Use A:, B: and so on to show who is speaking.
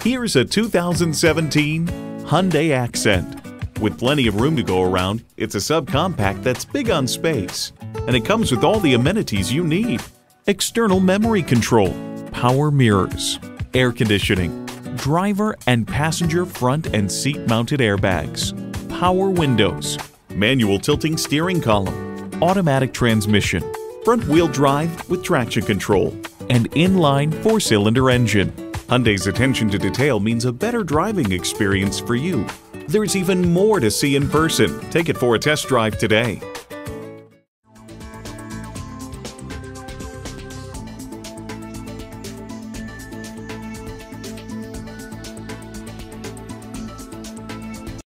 A: Here's a 2017 Hyundai Accent. With plenty of room to go around, it's a subcompact that's big on space. And it comes with all the amenities you need. External memory control, power mirrors, air conditioning, driver and passenger front and seat mounted airbags, power windows, manual tilting steering column, automatic transmission, front wheel drive with traction control, and inline 4-cylinder engine. Hyundai's attention to detail means a better driving experience for you. There's even more to see in person. Take it for a test drive today.